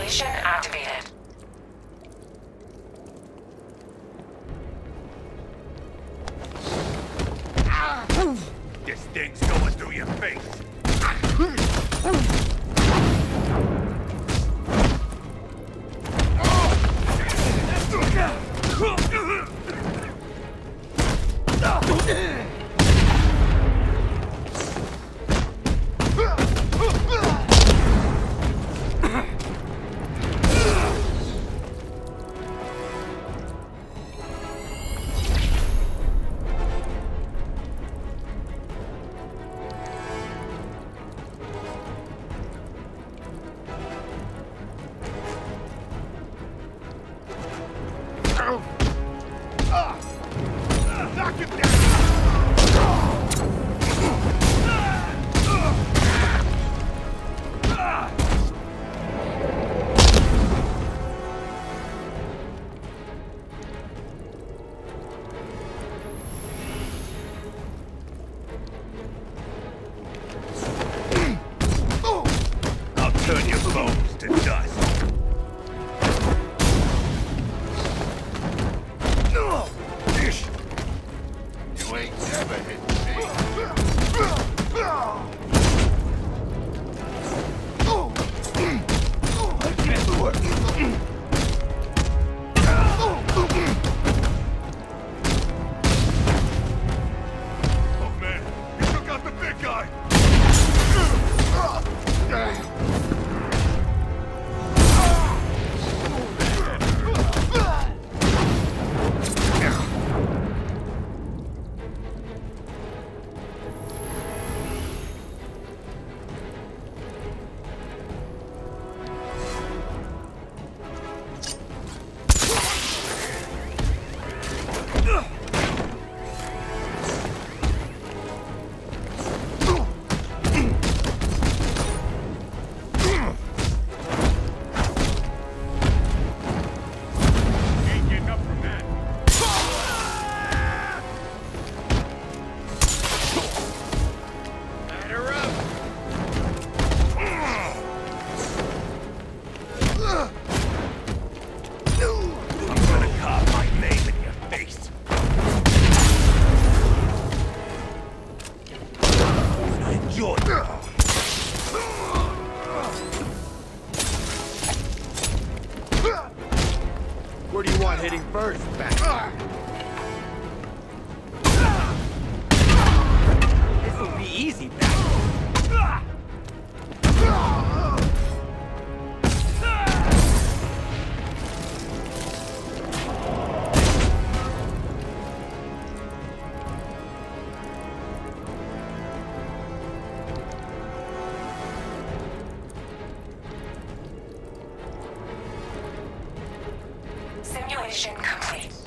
Simulation activated. This thing's going through your face. Knock him down! I'll turn your bones to dust. You ain't never hit me. Oh man, he took out the big guy! Where do you want hitting first, Bat? This will be easy, Bat. Simulation complete.